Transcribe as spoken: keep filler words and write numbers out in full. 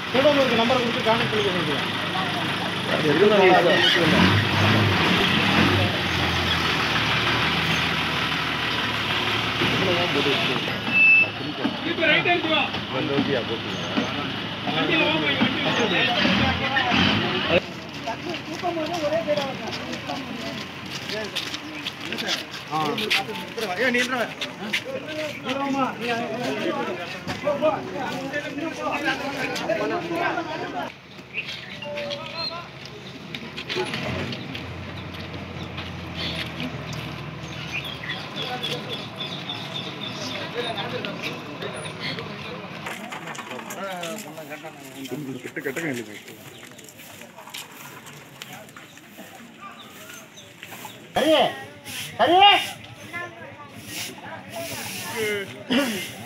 திருடனூருக்கு நம்பரை கொடுத்து கான்டாக்ட் பண்ணி பண்ணிக்கலாம். கெட்ட கெட்ட கரிய கரிய